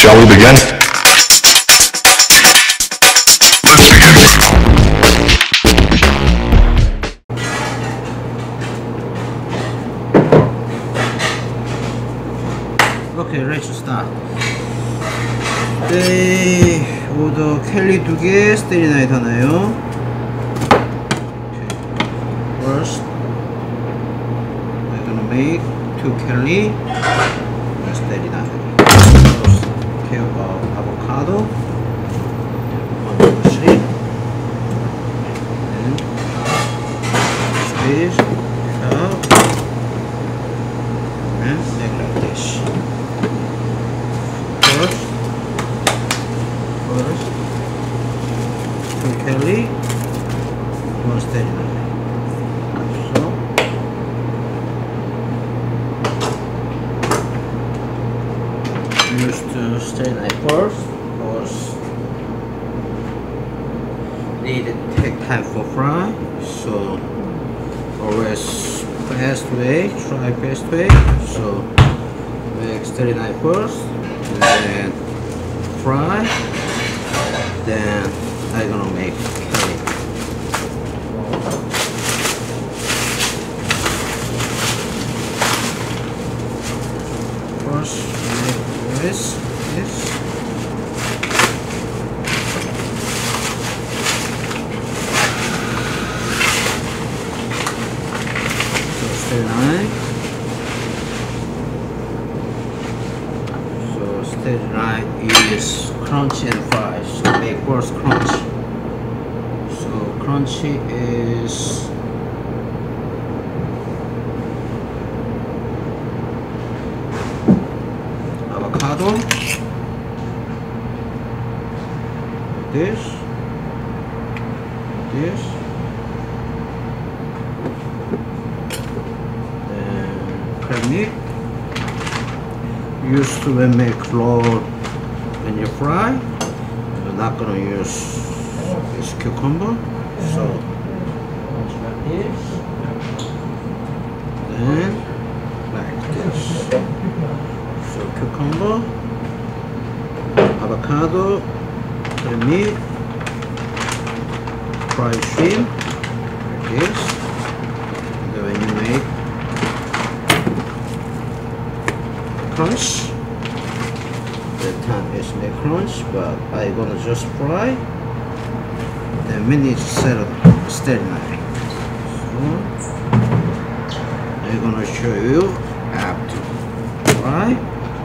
Shall we begin? Okay, let's start. 오더 켈리 2개, 스테리 나이트 하나요. Okay. First, we're gonna make 2 켈리, 스테리 나이트. First, care about avocado. 1, 2, 3. And squeeze, cut, and make like this. First, 2 켈리, 1 스테리 나이트. So, use to stay like first because need to take time for fry, so always fast way, try fast way. So make steady knife first and then fry, then I'm gonna make curry. First make this. So steady knife. So steady knife is crunchy and fry. So make first crunch. So crunchy is avocado, this, then crab meat. Used to make flour when you fry. We're not gonna use this cucumber, so like this, then like this. So cucumber, avocado, crab meat, fried shrimp, like this. And then when you make crunch, that time is make crunch, but I'm gonna just fry. Then we need to set up steady knife. So I'm gonna show you how to fry.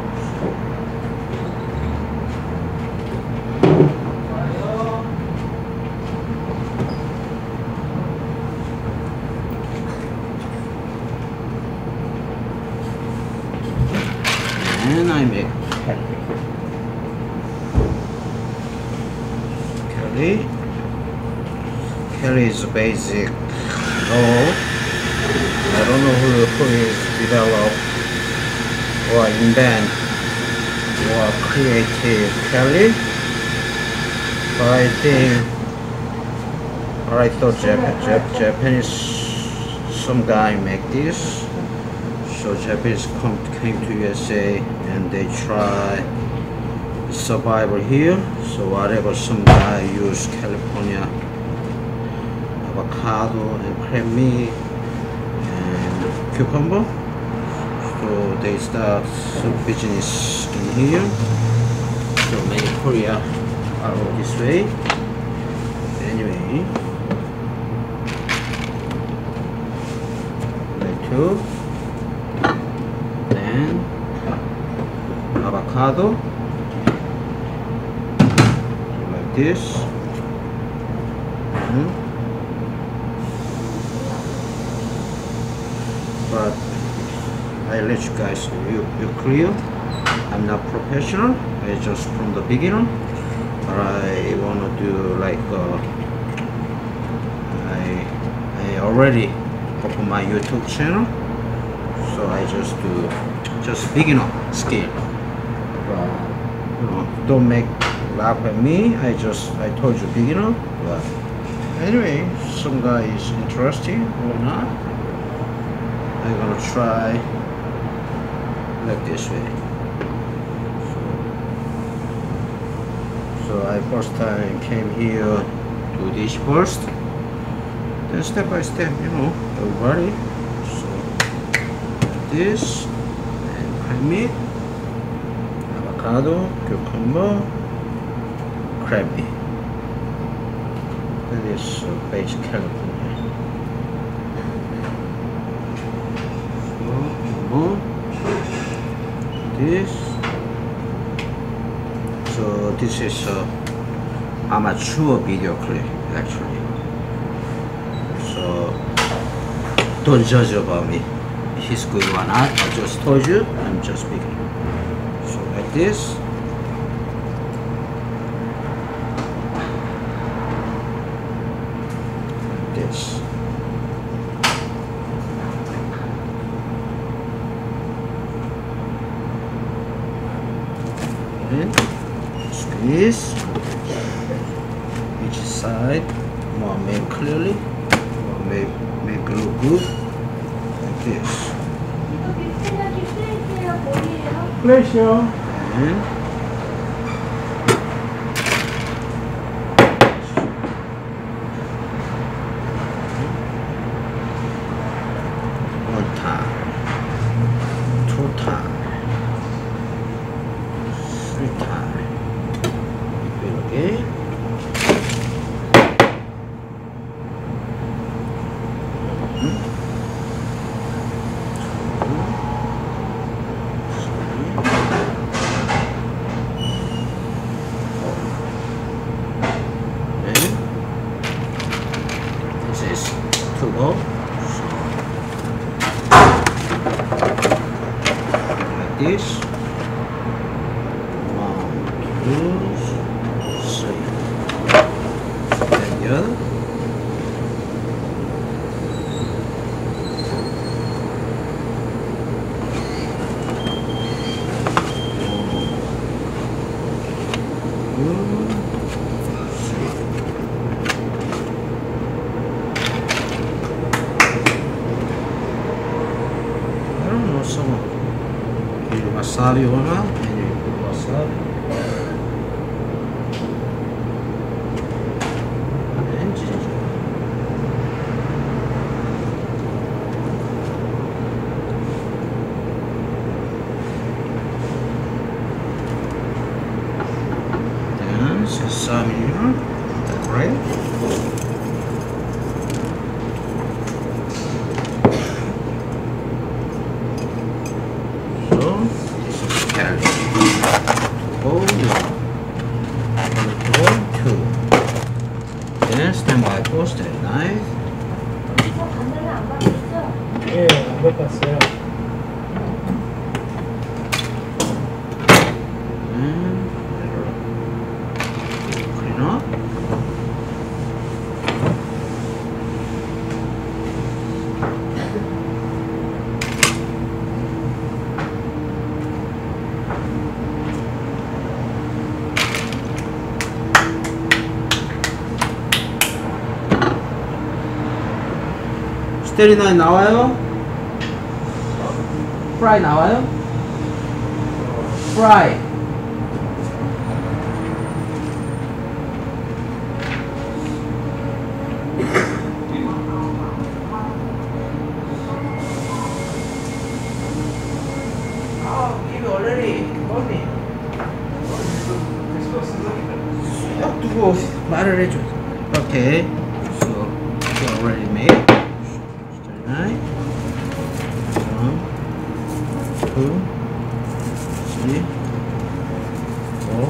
And I make curry. Curry is basic dough. I don't know who is developed or invent or creative curry, but I think I thought Japanese some guy make this. So Japanese came to USA and they try survival here. So whatever some guy use California avocado and crab meat and cucumber. So they start some business in here. So many Korea are this way. Anyway, like 2. Avocado like this. But I let you guys you clear. I'm not professional. I just from the beginner. But I wanna do like I already open my YouTube channel. So I just do just beginner skill. You know, don't make laugh at me. I told you beginner. But anyway, some guy is interested or not. I'm gonna try like this way. So So I first time came here do this first, then step by step, you know, everybody. So this and crab meat, avocado, cucumber, crab meat. That is basic California. So this. So this is amateur video clip actually. So don't judge about me. He's good or not. I just told you. I'm just beginning. So like this. Like this. And squeeze each side. More make clearly. More make it look good. Like this. Pleasure. And one time, two time, three time. Repeat again. To go. Like this. 1, 2, 3. And the other. Wasabi or not? And you put wasabi. And ginger. Then sesame, right? Post it, knife. 예, 안 볶았어요. Clean up. 스테리나이 나와요? 프라이 나와요? 프라이. give already. 언니. 약 두고 말을 해줘. 오케이. So it's already made. Right. 1, 2, 3, 4,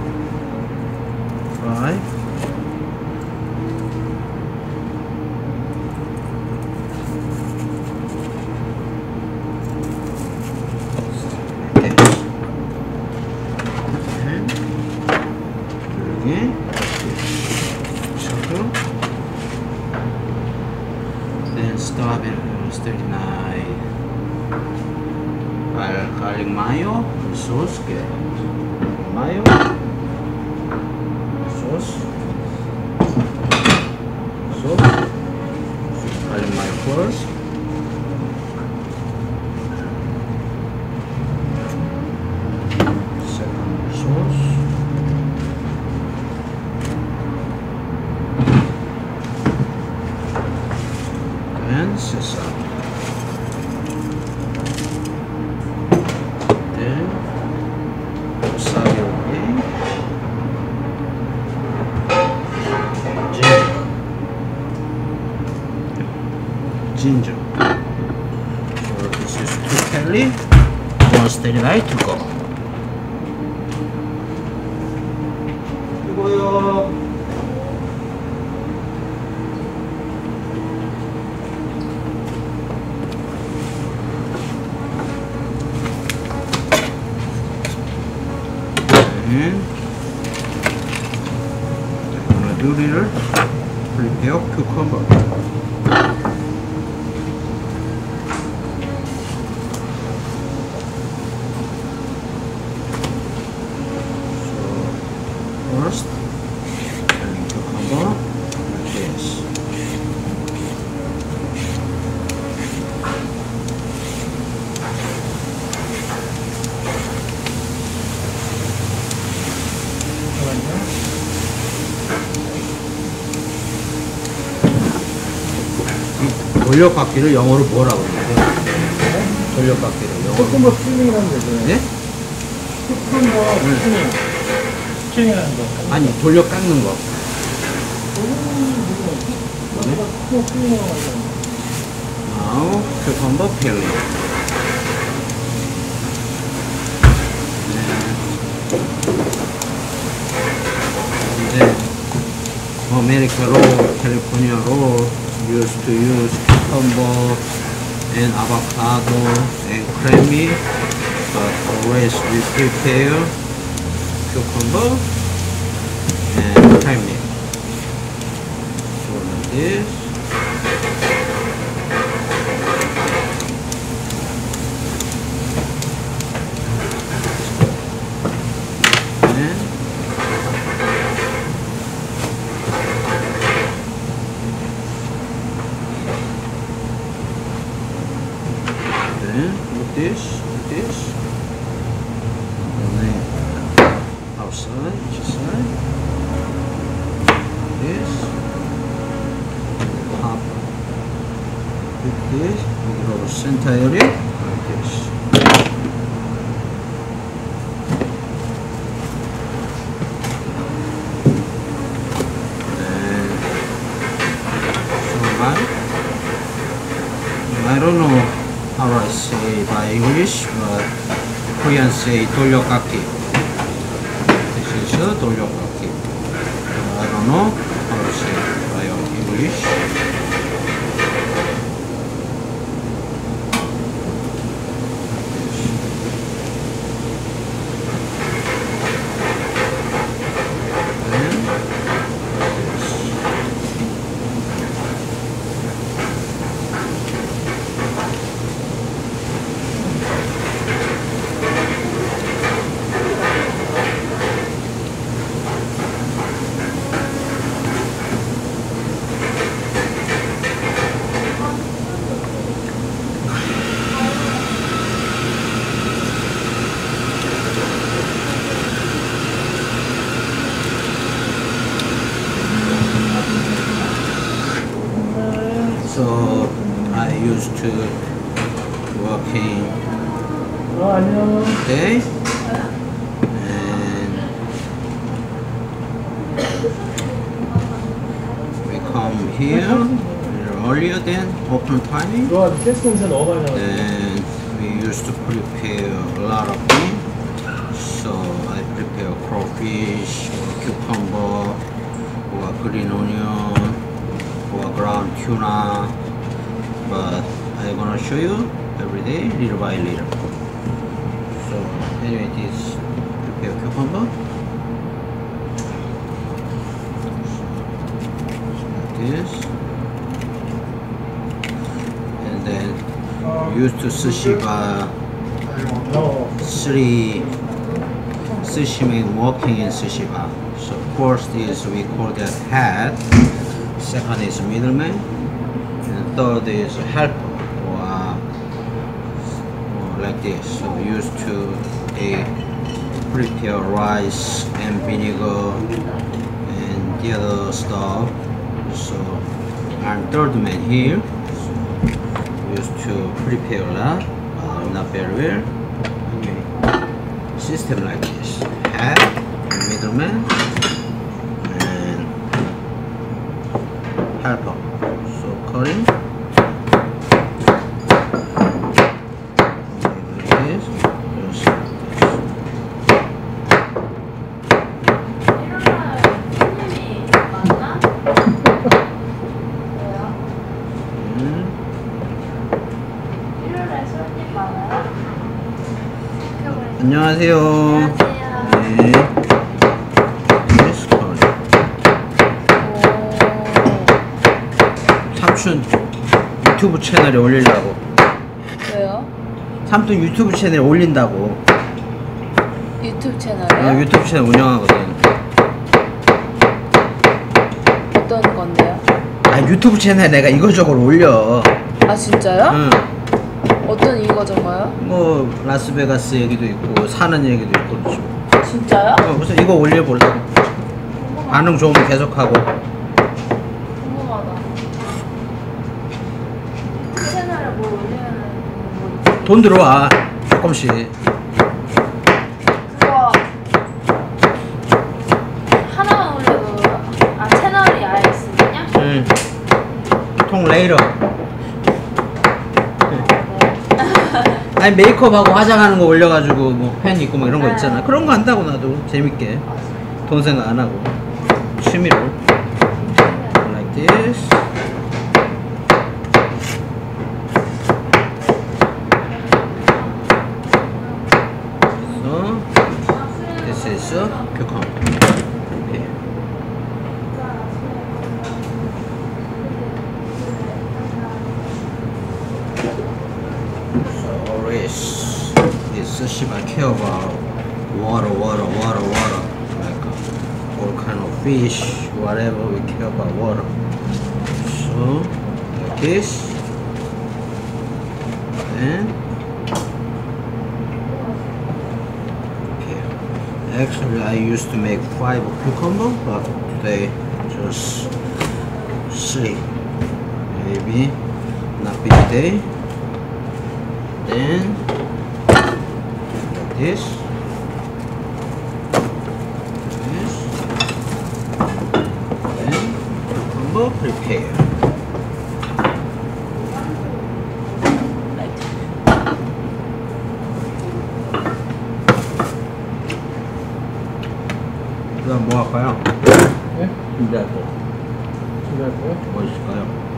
5. Again. Then stop it on 39. Garlic mayo sauce, get mayo sauce, garlic mayo first. Second sauce. sesame. Then wasabi again. Ginger. So this is 2 kelly, 1 sterilite to go. 이거요. And I'm gonna do little prepare cucumber. First, and cucumber like this. 돌려깎기를 영어로 뭐라고 그러나요? 돌려깎기를 영어로. 쿠쿠버 스튜닝이라는 거죠. 네? 쿠쿠버 스튜닝. 스튜닝이라는 거. 아니, 돌려 깎는 거. 쿠쿠버 스튜닝이라고 하죠. Now, cucumber peeling. And then, American roll, California roll, used to use cucumber and avocado and creamy, but always we prepare cucumber and creamy. So like this. With this, and then outside, each side, this, pop with this, we go to center area, like this. And so I don't know how I say by English, but Korean say 돌려깎기. This is 돌려깎기. I don't know how to say by English. So I used to working day, and we come here a little earlier than open timing. Then we used to prepare a lot of things. So I prepare crawfish, or cucumber, or green onion, or ground tuna, but I'm gonna show you every day, little by little. So anyway, this prepare cucumber. So like this, and then used to sushi bar 3 sushi man working in sushi bar. So first is we call that head. Second is middleman, and third is helper, or like this. So we used to prepare rice and vinegar and the other stuff. So I'm third man here. So Used to prepare a lot, but not very well. Okay. System like this. Head, middleman, and helper. So cutting. 안녕하세요. 네. 삼촌 유튜브 채널에 올리려고. 왜요? 삼촌 유튜브 채널에 올린다고. 유튜브 채널이요? 유튜브 채널 운영하거든. 어떤 건데요? 아 유튜브 채널에 내가 이거저걸 올려. 아 진짜요? 응. 어떤 이거저거요? 뭐 라스베가스 얘기도 있고 사는 얘기도 있고 그렇죠. 진짜요? 그래서 이거 올려보려고. 반응 좋으면 계속하고. 궁금하다. 채널에 뭐 올리면 뭐 돈 들어와 조금씩. 그거 하나만 올려도 채널이 아예 있으면요? 응. 통 레이러. 아니 메이크업하고 화장하는 거 올려가지고 뭐 팬 있고 뭐 이런 거 있잖아. 그런 거 한다고 나도 재밌게 돈 생각 안 하고 취미로. Like this. So this is a cucumber. Okay. It's I care about water, like all kind of fish, whatever we care about water. So like this, and okay. Actually, I used to make 5 cucumber, but today just 3. Maybe not big day. Then this, and cucumber prepare. 그다음 뭐 할까요? 네? 준비할 거. 준비할 거요? 뭐 있을까요?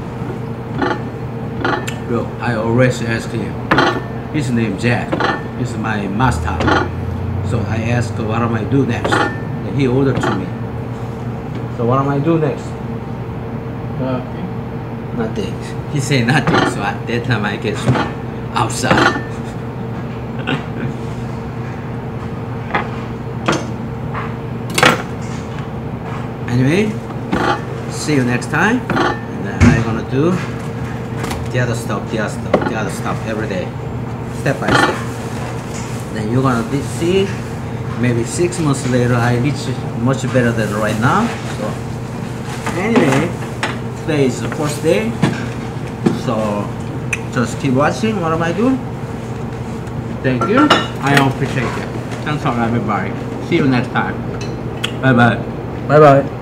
Look, I always ask him. His name Jack. He's my master. So I asked what am I do next? And he ordered to me. So what am I do next? Nothing. He said nothing. So at that time I get outside. Anyway, see you next time. And then I'm gonna do the other stuff every day, step by step. Then you're gonna see maybe 6 months later I reach much better than right now. So anyway, today is the first day, so just keep watching what am I doing. Thank you, I appreciate it. Thanks for everybody. See you next time. Bye bye. 바이바이.